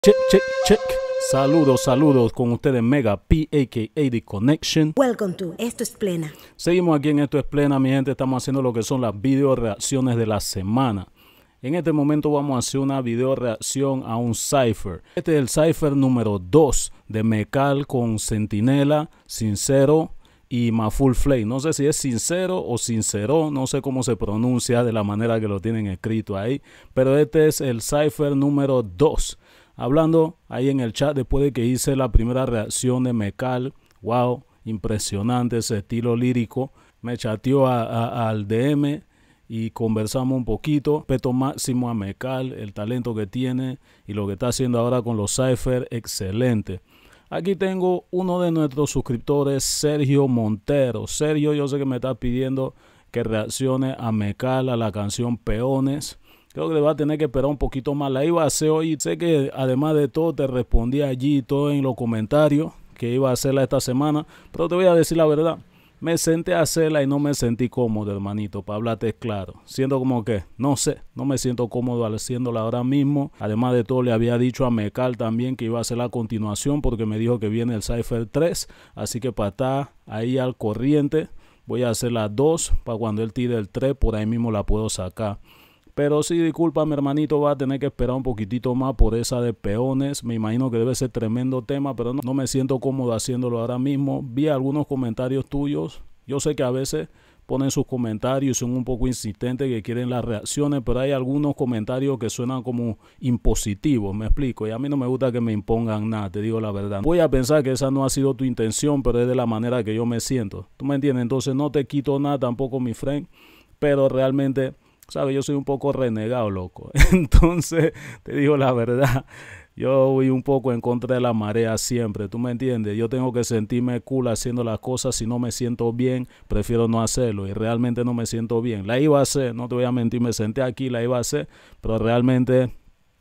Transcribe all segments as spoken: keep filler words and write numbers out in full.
Check, check, check. Saludos, saludos con ustedes Mega P, a k a The Connection. Welcome to Esto es Plena. Seguimos aquí en Esto es Plena, mi gente. Estamos haciendo lo que son las video reacciones de la semana. En este momento vamos a hacer una video reacción a un cipher. Este es el cipher número dos de Mekal con Sentinela, Sincero y Maful Flay. No sé si es Sincero o Sincero, no sé cómo se pronuncia de la manera que lo tienen escrito ahí. Pero este es el cipher número dos. Hablando ahí en el chat después de que hice la primera reacción de Mekal. Wow, impresionante ese estilo lírico. Me chateó a, a, al D M y conversamos un poquito. Respeto máximo a Mekal, el talento que tiene y lo que está haciendo ahora con los cypher, excelente. Aquí tengo uno de nuestros suscriptores, Sergio Montero. Sergio, yo sé que me está pidiendo que reaccione a Mekal, a la canción Peones. Creo que le va a tener que esperar un poquito más. La iba a hacer hoy. Sé que además de todo te respondí allí todo en los comentarios que iba a hacerla esta semana. Pero te voy a decir la verdad. Me senté a hacerla y no me sentí cómodo, hermanito, para hablarte claro. Siento como que, no sé, no me siento cómodo haciéndola ahora mismo. Además de todo, le había dicho a Mekal también que iba a hacer la continuación porque me dijo que viene el Cypher tres. Así que para estar ahí al corriente, voy a hacer las dos. Para cuando él tire el tres, por ahí mismo la puedo sacar. Pero sí, disculpa, mi hermanito, va a tener que esperar un poquitito más por esa de Peones. Me imagino que debe ser tremendo tema, pero no, no me siento cómodo haciéndolo ahora mismo. Vi algunos comentarios tuyos. Yo sé que a veces ponen sus comentarios, son un poco insistentes, que quieren las reacciones, pero hay algunos comentarios que suenan como impositivos, me explico. Y a mí no me gusta que me impongan nada, te digo la verdad. Voy a pensar que esa no ha sido tu intención, pero es de la manera que yo me siento. ¿Tú me entiendes? Entonces no te quito nada tampoco, mi friend, pero realmente... ¿Sabes? Yo soy un poco renegado, loco. Entonces, te digo la verdad, yo voy un poco en contra de la marea siempre. ¿Tú me entiendes? Yo tengo que sentirme cool haciendo las cosas. Si no me siento bien, prefiero no hacerlo. Y realmente no me siento bien. La iba a hacer, no te voy a mentir, me senté aquí, la iba a hacer. Pero realmente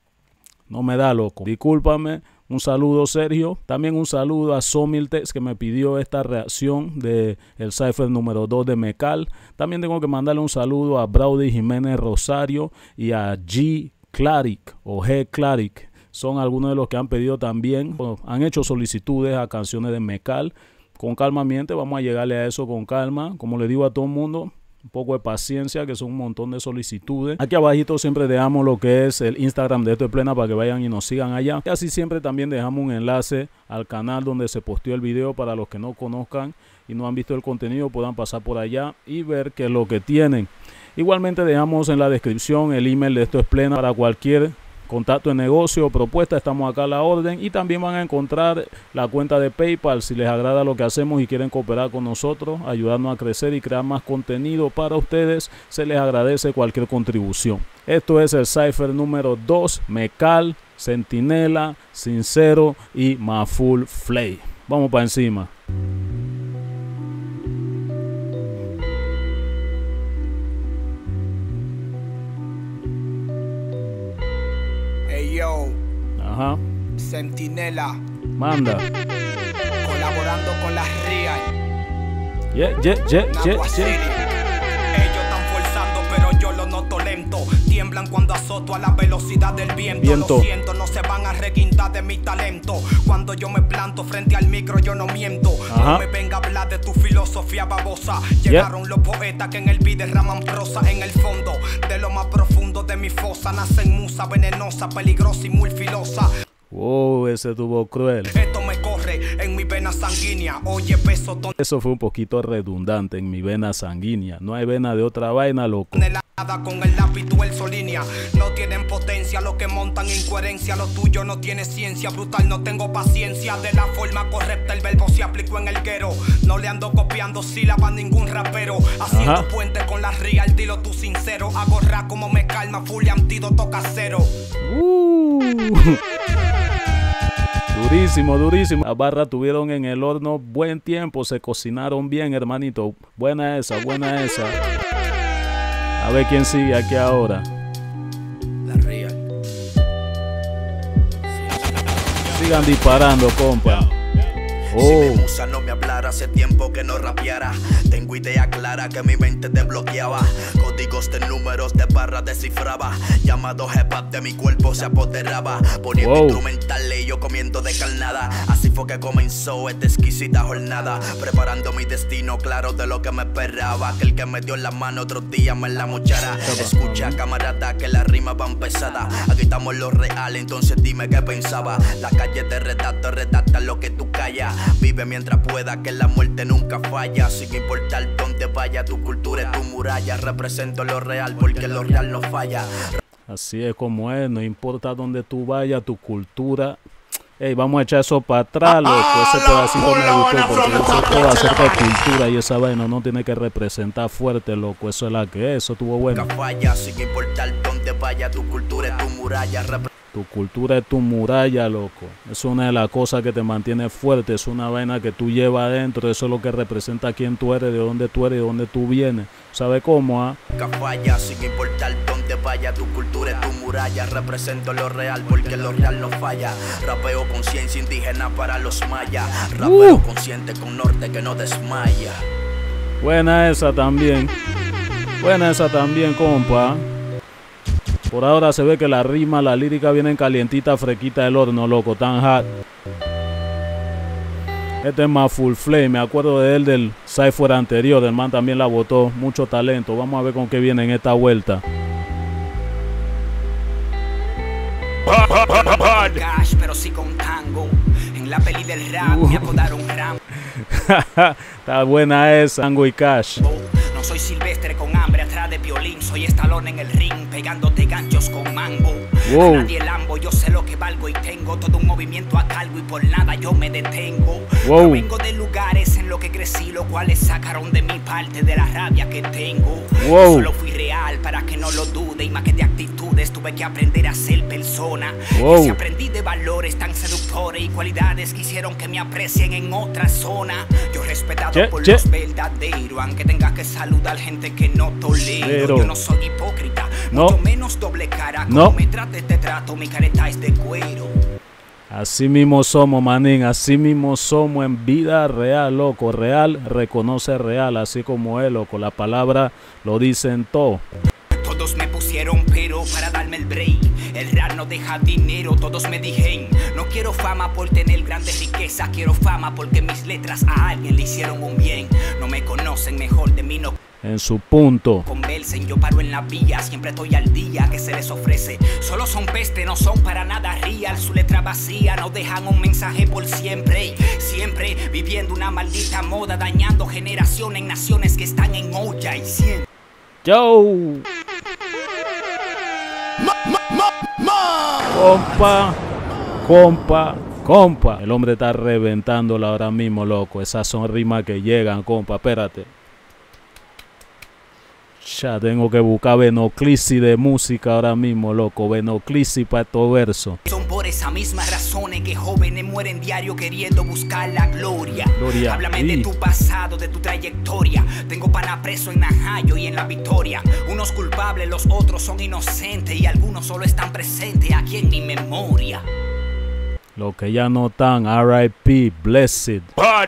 no me da, loco. Discúlpame. Un saludo, Sergio. También un saludo a Somiltex, que me pidió esta reacción de el cipher número dos de Mekal. También tengo que mandarle un saludo a Braudy Jiménez Rosario y a G Claric o G Claric. Son algunos de los que han pedido también. Bueno, han hecho solicitudes a canciones de Mekal. Con calma, miente, vamos a llegarle a eso con calma. Como le digo a todo el mundo, un poco de paciencia, que son un montón de solicitudes. Aquí abajito siempre dejamos lo que es el Instagram de Esto es Plena para que vayan y nos sigan allá. Y así siempre también dejamos un enlace al canal donde se posteó el video para los que no conozcan y no han visto el contenido, puedan pasar por allá y ver qué es lo que tienen. Igualmente dejamos en la descripción el email de Esto es Plena para cualquier contacto de negocio o propuesta, estamos acá a la orden. Y también van a encontrar la cuenta de PayPal si les agrada lo que hacemos y quieren cooperar con nosotros, ayudarnos a crecer y crear más contenido para ustedes. Se les agradece cualquier contribución. Esto es el cipher número dos, Mekal, Sentinela, Sincero y Maful Flay. Vamos para encima. Yo, Ajá. Sentinela, Manda. colaborando con las Real. Yeah, yeah, yeah, yeah, Nagua City. yeah. Ellos están forzando, pero yo lo noto lento. Tiemblan cuando azoto a la velocidad del viento. Viento. Lo siento, no se van a requintar de mi talento. Cuando yo me planto frente al micro, yo no miento. Ajá. No me venga a hablar de tu filosofía babosa. Llegaron Yeah. los poetas que en el beat derraman prosa. En el fondo de lo más profundo de mi fosa nacen musa venenosa, peligrosa y muy filosa. Wow, ese tuvo cruel. Esto me corre en mi vena sanguínea. Oye, peso donde Eso fue un poquito redundante, en mi vena sanguínea. No hay vena de otra vaina, loco. helada con el lápiz tú el solínea. No tienen potencia, lo que montan incoherencia. Lo tuyo no tiene ciencia, brutal, no tengo paciencia. De la forma correcta el verbo se aplicó en el guero. No le ando copiando sílabas a ningún rapero. Haciendo Ajá. puente con la real, dilo tú sincero. Hago rap como me calma, full y antídoto casero. Uh. Durísimo, durísimo. Las barras tuvieron en el horno buen tiempo, se cocinaron bien, hermanito. Buena esa, buena esa. A ver quién sigue aquí ahora. La real. Sigan disparando, compa. Oh. Si mi musa no me hablara, hace tiempo que no rapeara. Tengo idea clara que mi mente desbloqueaba. Códigos de números de barras descifraba. Llamado hip hop de mi cuerpo se apoderaba. Poniendo Wow. instrumentales y yo comiendo de carnada. Así fue que comenzó esta exquisita jornada. Preparando mi destino, claro de lo que me esperaba. Aquel que me dio en la mano otros días me la mochara. Escucha camarada que las rimas van pesadas. Aquí estamos en lo real, entonces dime qué pensaba. La calle te redacta, redacta lo que tú callas. Vive mientras pueda, que la muerte nunca falla. Sin importar dónde vaya, tu cultura es tu muralla. Represento lo real porque lo real no falla. Así es como es, no importa dónde tú vayas, tu cultura. Ey, vamos a echar eso para atrás, loco. Ese pedacito me gustó porque eso es todo acerca de cultura y esa vaina no tiene que representar fuerte, loco. Eso es la que es, eso estuvo bueno. Nunca falla, sin importar dónde vaya, tu cultura es tu muralla. Tu cultura es tu muralla, loco. Es una de las cosas que te mantiene fuerte. Es una vaina que tú llevas adentro. Eso es lo que representa quién tú eres, de dónde tú eres, de dónde tú vienes. ¿Sabes cómo, ah? Nunca falla, sin importar dónde vaya, tu cultura es tu muralla. Represento lo real porque lo real no falla. Rapeo conciencia indígena para los mayas. Rapeo Uh. consciente con norte que no desmaya. Buena esa también. Buena esa también, compa. Por ahora se ve que la rima, la lírica vienen calientita, fresquita del horno, loco, tan hot. Este es más Full Flame, me acuerdo de él del Cypher anterior, el man también la botó, mucho talento. Vamos a ver con qué viene en esta vuelta. Cash, pero sí con tango. En la peli del rap me apodaron Rambo. Está buena esa, Tango y Cash. No soy Silvestre con hambre atrás de violín. Soy Stallone en el ring, pegándote ganchos con mango. Wow. A nadie lambo, yo sé lo que valgo y tengo todo un movimiento a cargo y por nada yo me detengo. Wow. Yo vengo de lugares en los que crecí, los cuales sacaron de mi parte de la rabia que tengo. Wow. Yo solo fui real para que no lo dude y más que de actitudes tuve que aprender a ser persona. Wow. Y así aprendí de valores tan seductores y cualidades que hicieron que me aprecien en otra zona. Yo respetado Che, por che. los verdaderos, aunque tengas que saludar gente que no tolero. Pero- Yo no soy hipócrita, No. mucho menos doble cara. Como No. me trates te trato, mi careta es de cuero. Así mismo somos, manín, así mismo somos en vida real, loco. Real reconoce real, así como es, loco. La palabra lo dicen todo. Todos me pusieron pero para darme el break. El rap no deja dinero, todos me dijeron. No quiero fama por tener grandes riquezas, quiero fama porque mis letras a alguien le hicieron un bien. No me conocen, mejor de mí no En su punto. conversen. Yo paro en la vía, siempre estoy al día que se les ofrece. Solo son peste, no son para nada real. Su letra vacía, no dejan un mensaje por siempre. Siempre viviendo una maldita moda, dañando generaciones en naciones que están en olla y siempre. Yo. Compa, compa, compa. El hombre está reventándola ahora mismo, loco. Esas son rimas que llegan, compa. Espérate. Ya tengo que buscar Venoclisi de música ahora mismo, loco. Venoclisi para estos versos. Son por esas mismas razones que jóvenes mueren diario queriendo buscar la gloria. Gloria, Háblame sí. de tu pasado, de tu trayectoria. Tengo pana preso en Najayo y en La Victoria. Unos culpables, los otros son inocentes y algunos solo están presentes aquí en mi memoria. Los que ya no están, R I P, Blessed.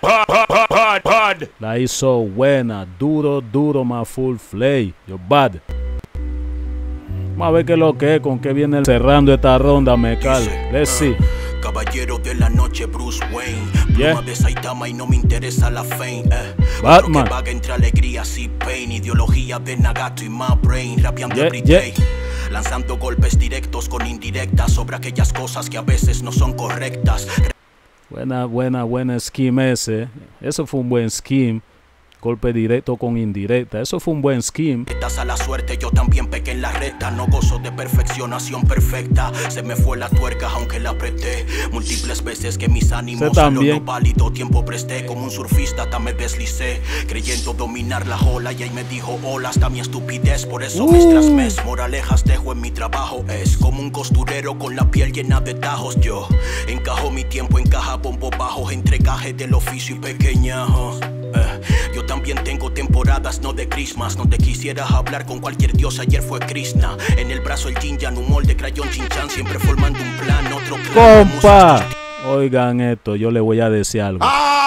La hizo buena, duro, duro, más Full Flame. Yo bad. Vamos a ver qué es lo que es, con qué viene cerrando esta ronda, Mecal. Let's see. Caballero de la noche, Bruce Wayne. Yeah. Pluma de Saitama y no me interesa la fame. Eh. Batman. Otro que vaga entre alegrías y pain. Ideología de Nagato y my brain. Rapeando Yeah, everyday. yeah. Lanzando golpes directos con indirectas sobre aquellas cosas que a veces no son correctas. Buena, buena, buena scheme ese. Eso fue un buen scheme. Golpe directo con indirecta. Eso fue un buen scheme. Estás a la suerte, yo también pequé en la recta. No gozo de perfeccionación perfecta. Se me fue la tuerca aunque la apreté. Múltiples veces que mis ánimos Se a lo también. no válido tiempo presté. Como un surfista hasta me deslicé, creyendo dominar la ola. Y ahí me dijo hola hasta mi estupidez. Por eso Uh. mes tras mes moralejas dejo en mi trabajo. Es como un costurero con la piel llena de tajos. Yo encajo mi tiempo en caja bombo bajo, entre gajes del oficio y pequeñajos. Eh, yo también tengo temporadas, no de Christmas. No te quisieras hablar con cualquier dios, ayer fue Krishna. En el brazo el Jinjan, un molde crayón chinchan, siempre formando un plan, otro plan. Compa, oigan esto, yo le voy a decir algo.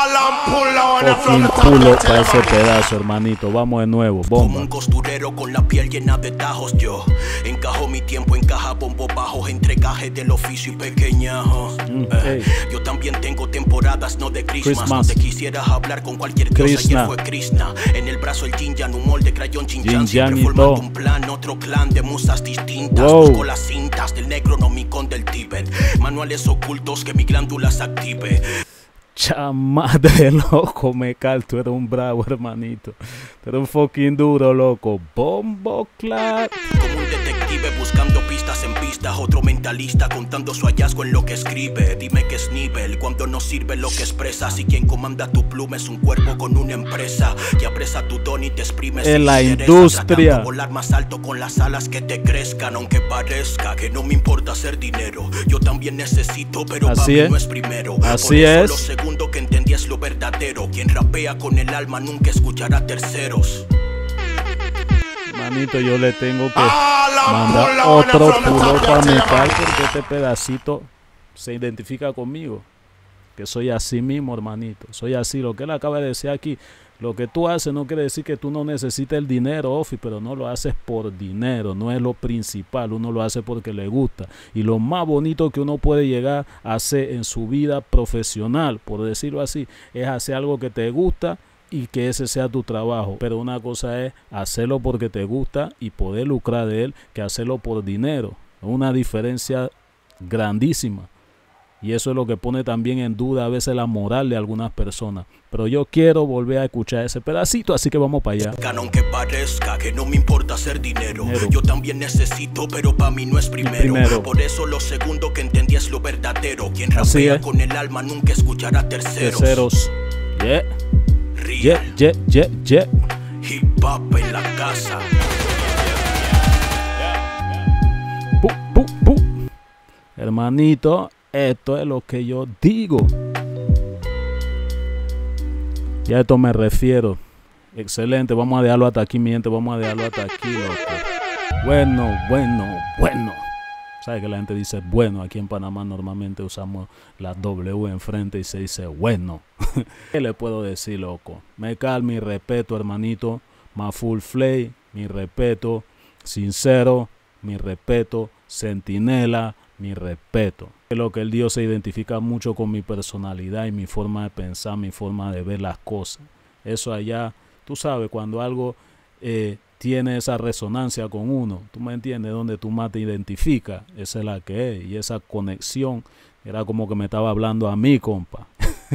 fucking pulo para ese pedazo, hermanito. Vamos de nuevo, bomba. Como un costurero con la piel llena de tajos, yo encajo mi tiempo en caja, bombo bajos, entre cajes del oficio y pequeñajos. Mm, eh, hey. Yo también tengo temporadas, no de Christmas, Christmas. Donde quisieras hablar con cualquier diosa. Ayer fue Krishna. En el brazo el Jin Yang, un molde crayón Jin Yang, siempre formando un plan, otro clan de musas distintas. Wow. Busco las cintas del Necronomicon del Tíbet, manuales ocultos que mi glándulas active. Chamadre, loco, Mekal, tú eres un bravo, hermanito. Tú eres un fucking duro, loco. Bombo clap. Como un detective buscando pistas en pistas, otro mentalista contando su hallazgo en lo que escribe. Dime que es nivel cuando no sirve lo que expresas. Y quien comanda tu pluma es un cuerpo con una empresa que apresa tu don y te exprimes en la industria. Volar más alto con las alas que te crezcan, aunque parezca que no me importa hacer dinero. Yo también necesito, pero para mí no es primero. Así es. Segundo que entendí es lo verdadero. Quien rapea con el alma nunca escuchará a terceros. Manito, yo le tengo que mandar otro pulo para Mekal porque este pedacito se identifica conmigo. Que soy así mismo, hermanito. Soy así. Lo que él acaba de decir aquí, lo que tú haces no quiere decir que tú no necesites el dinero, Ofi, pero no lo haces por dinero, no es lo principal, uno lo hace porque le gusta. Y lo más bonito que uno puede llegar a hacer en su vida profesional, por decirlo así, es hacer algo que te gusta y que ese sea tu trabajo. Pero una cosa es hacerlo porque te gusta y poder lucrar de él, que hacerlo por dinero. Es una diferencia grandísima. Y eso es lo que pone también en duda a veces la moral de algunas personas. Pero yo quiero volver a escuchar ese pedacito, así que vamos para allá. Aunque parezca que no me importa hacer dinero, dinero. Yo también necesito, pero para mí no es primero. primero. Por eso lo segundo que entendí es lo verdadero. Quien rapea con el alma nunca escuchará a terceros. Terceros. Yeah. Yeah, yeah, yeah, yeah. Hip hop en la casa. Pu, pu, pu. Hermanito, esto es lo que yo digo. Y a esto me refiero. Excelente, vamos a dejarlo hasta aquí, mi gente. Vamos a dejarlo hasta aquí, loco. Bueno, bueno, bueno. ¿Sabes que la gente dice bueno? Aquí en Panamá normalmente usamos la W enfrente y se dice bueno. ¿Qué le puedo decir, loco? Mekal, mi respeto, hermanito. Maful Flay, mi respeto. Sincero, mi respeto. Centinela, mi respeto. Lo que el Dios se identifica mucho con mi personalidad y mi forma de pensar, mi forma de ver las cosas. Eso allá, tú sabes, cuando algo eh, tiene esa resonancia con uno, tú me entiendes, donde tú más te identificas, esa es la que es. Y esa conexión era como que me estaba hablando a mí, compa.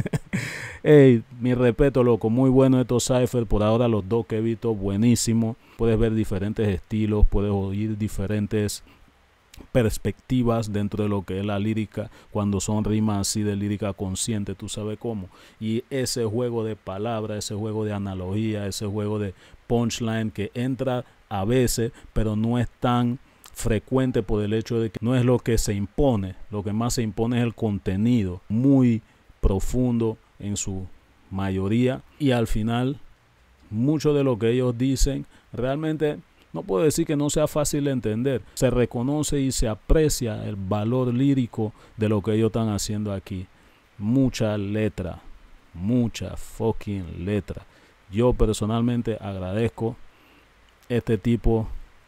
Hey, mi respeto, loco, muy bueno estos cypher. Por ahora los dos que he visto, buenísimo. Puedes ver diferentes estilos, puedes oír diferentes perspectivas dentro de lo que es la lírica, cuando son rimas así de lírica consciente, tú sabes cómo. Y ese juego de palabras, ese juego de analogía, ese juego de punchline que entra a veces, pero no es tan frecuente por el hecho de que no es lo que se impone. Lo que más se impone es el contenido, muy profundo en su mayoría, y al final mucho de lo que ellos dicen realmente no puedo decir que no sea fácil de entender. Se reconoce y se aprecia el valor lírico de lo que ellos están haciendo aquí. Mucha letra, mucha fucking letra. Yo personalmente agradezco este tipo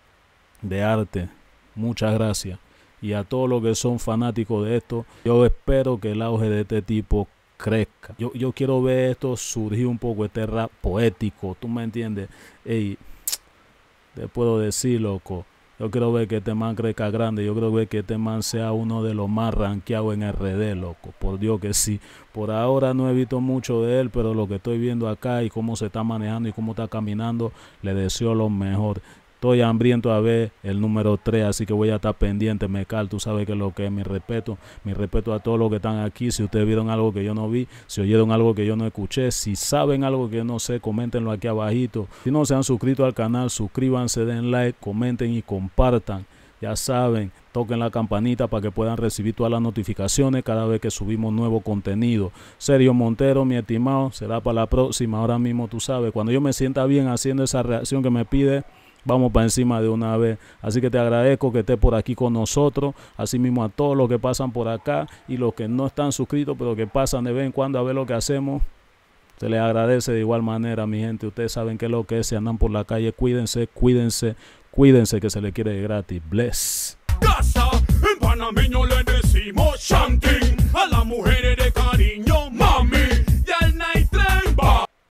de arte. Muchas gracias. Y a todos los que son fanáticos de esto, yo espero que el auge de este tipo crezca. Yo, yo quiero ver esto surgir un poco, este rap poético, ¿tú me entiendes? Ey, te puedo decir, loco, yo quiero ver que este man crezca grande. Yo quiero ver que este man sea uno de los más rankeados en R D, loco. Por Dios que sí. Por ahora no he visto mucho de él, pero lo que estoy viendo acá y cómo se está manejando y cómo está caminando, le deseo lo mejor. Estoy hambriento a ver el número tres, así que voy a estar pendiente. Mekal, tú sabes que es lo que es. Mi respeto, mi respeto a todos los que están aquí. Si ustedes vieron algo que yo no vi, si oyeron algo que yo no escuché, si saben algo que yo no sé, coméntenlo aquí abajito. Si no se han suscrito al canal, suscríbanse, den like, comenten y compartan. Ya saben, toquen la campanita para que puedan recibir todas las notificaciones cada vez que subimos nuevo contenido. Sergio Montero, mi estimado, será para la próxima. Ahora mismo tú sabes, cuando yo me sienta bien haciendo esa reacción que me pide, vamos para encima de una vez. Así que te agradezco que estés por aquí con nosotros. Así mismo a todos los que pasan por acá y los que no están suscritos, pero que pasan de vez en cuando a ver lo que hacemos. Se les agradece de igual manera, mi gente. Ustedes saben que lo que es, si andan por la calle, cuídense, cuídense, cuídense que se les quiere de gratis. Bless. Casa, en panameño le decimos Shanti.